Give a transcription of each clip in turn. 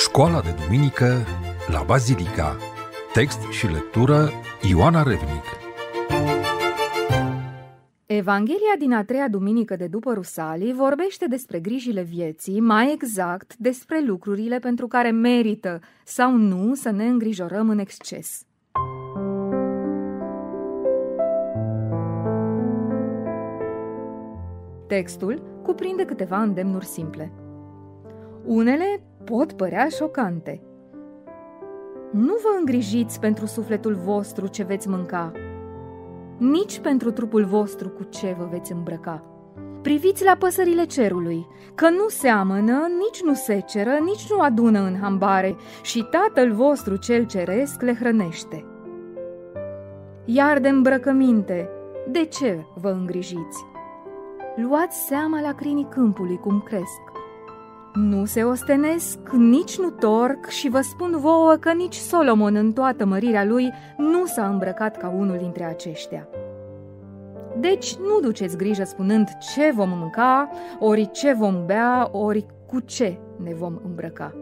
Școala de duminică la Bazilica. Text și lectură Ioana Revnic. Evanghelia din a treia duminică de după Rusalii vorbește despre grijile vieții, mai exact despre lucrurile pentru care merită sau nu să ne îngrijorăm în exces. Textul cuprinde câteva îndemnuri simple. Unele pot părea șocante. Nu vă îngrijiți pentru sufletul vostru ce veți mânca, nici pentru trupul vostru cu ce vă veți îmbrăca. Priviți la păsările cerului, că nu seamănă, nici nu seceră, nici nu adună în hambare, și Tatăl vostru cel ceresc le hrănește. Iar de îmbrăcăminte, de ce vă îngrijiți? Luați seama la crinii câmpului cum cresc. Nu se ostenesc, nici nu torc, și vă spun vouă că nici Solomon în toată mărirea lui nu s-a îmbrăcat ca unul dintre aceștia. Deci nu duceți grijă spunând ce vom mânca, ori ce vom bea, ori cu ce ne vom îmbrăca.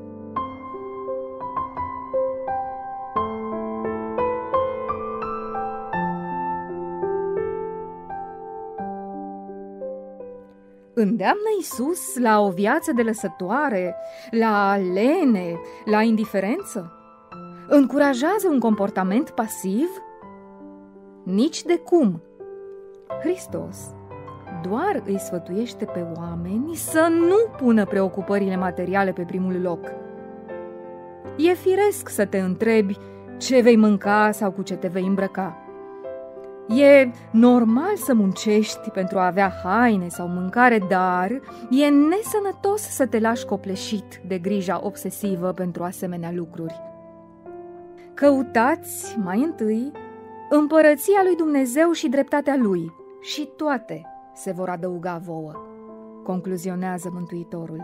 Îndeamnă Iisus la o viață de lăsătoare, la lene, la indiferență? Încurajează un comportament pasiv? Nici de cum! Hristos doar îi sfătuiește pe oameni să nu pună preocupările materiale pe primul loc. E firesc să te întrebi ce vei mânca sau cu ce te vei îmbrăca. E normal să muncești pentru a avea haine sau mâncare, dar e nesănătos să te lași copleșit de grija obsesivă pentru asemenea lucruri. Căutați, mai întâi, împărăția lui Dumnezeu și dreptatea lui, și toate se vor adăuga vouă, concluzionează Mântuitorul.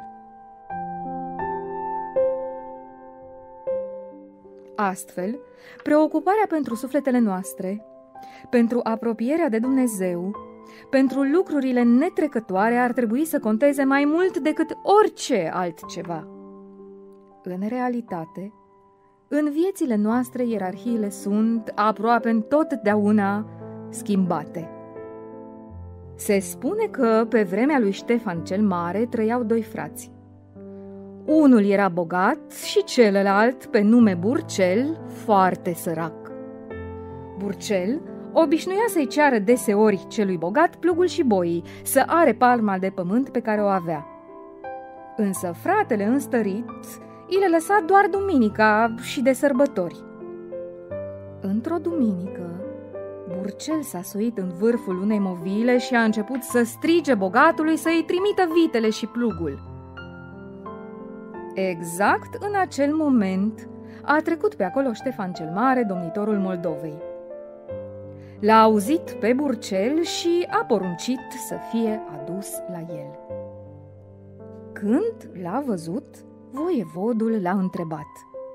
Astfel, preocuparea pentru sufletele noastre, pentru apropierea de Dumnezeu, pentru lucrurile netrecătoare ar trebui să conteze mai mult decât orice altceva. În realitate, în viețile noastre ierarhiile sunt aproape întotdeauna schimbate. Se spune că pe vremea lui Ștefan cel Mare trăiau doi frați. Unul era bogat și celălalt, pe nume Burcel, foarte sărac. Burcel obișnuia să-i ceară deseori celui bogat plugul și boii, să are palma de pământ pe care o avea. Însă fratele înstărit îi le lăsa doar duminica și de sărbători. Într-o duminică, Burcel s-a suit în vârful unei movile și a început să strige bogatului să-i trimită vitele și plugul. Exact în acel moment a trecut pe acolo Ștefan cel Mare, domnitorul Moldovei. L-a auzit pe Burcel și a poruncit să fie adus la el. Când l-a văzut, voievodul l-a întrebat: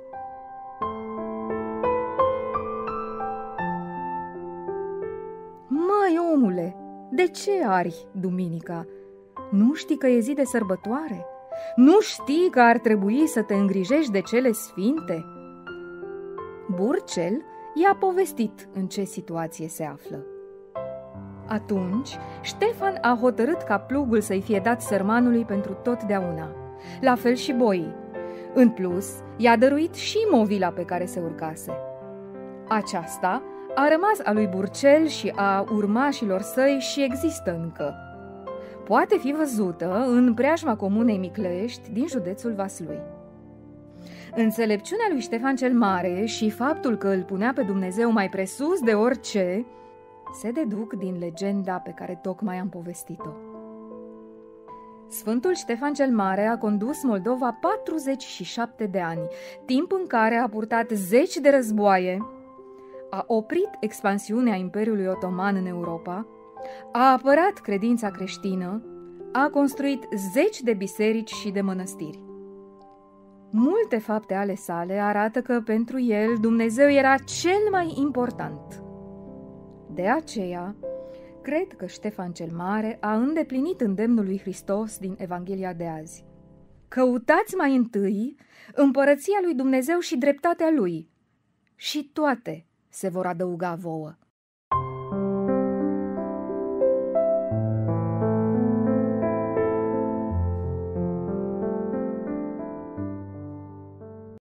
„Măi, omule, de ce ari duminica? Nu știi că e zi de sărbătoare? Nu știi că ar trebui să te îngrijești de cele sfinte?” Burcel i-a povestit în ce situație se află. Atunci, Ștefan a hotărât ca plugul să-i fie dat sărmanului pentru totdeauna, la fel și boii. În plus, i-a dăruit și movila pe care se urcase. Aceasta a rămas a lui Burcel și a urmașilor săi și există încă. Poate fi văzută în preajma comunei Miclești din județul Vaslui. Înțelepciunea lui Ștefan cel Mare și faptul că îl punea pe Dumnezeu mai presus de orice se deduc din legenda pe care tocmai am povestit-o. Sfântul Ștefan cel Mare a condus Moldova 47 de ani, timp în care a purtat 10 de războaie, a oprit expansiunea Imperiului Otoman în Europa, a apărat credința creștină, a construit 10 de biserici și de mănăstiri. Multe fapte ale sale arată că pentru el Dumnezeu era cel mai important. De aceea, cred că Ștefan cel Mare a îndeplinit îndemnul lui Hristos din Evanghelia de azi. Căutați mai întâi împărăția lui Dumnezeu și dreptatea lui, și toate se vor adăuga vouă.